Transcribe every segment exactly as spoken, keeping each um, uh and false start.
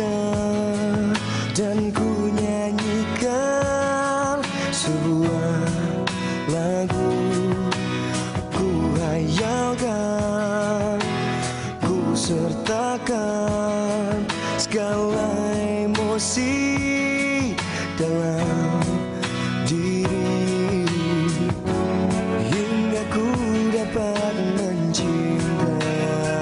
sertakan dan ku nyanyikan sebuah lagu. Ku hayalkan, ku sertakan segala emosi dalam diri hingga ku dapat mencinta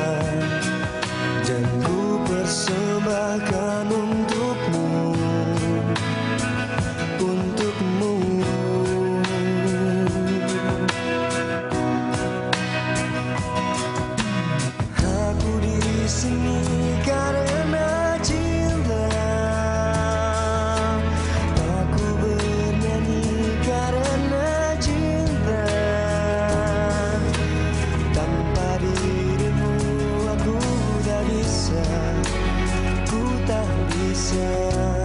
dan ku persembahkan untukmu, untukmu. Aku di sini karena cinta, aku bernyanyi karena cinta. Tanpa dirimu aku tak bisa, ku tak bisa.